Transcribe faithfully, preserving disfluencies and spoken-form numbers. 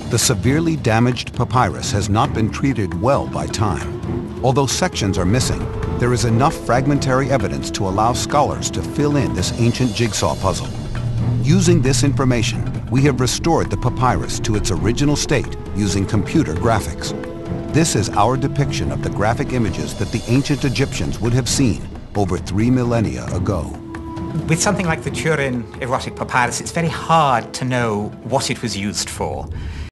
The severely damaged papyrus has not been treated well by time. Although sections are missing, there is enough fragmentary evidence to allow scholars to fill in this ancient jigsaw puzzle. Using this information, we have restored the papyrus to its original state using computer graphics. This is our depiction of the graphic images that the ancient Egyptians would have seen over three millennia ago. With something like the Turin erotic papyrus, it's very hard to know what it was used for.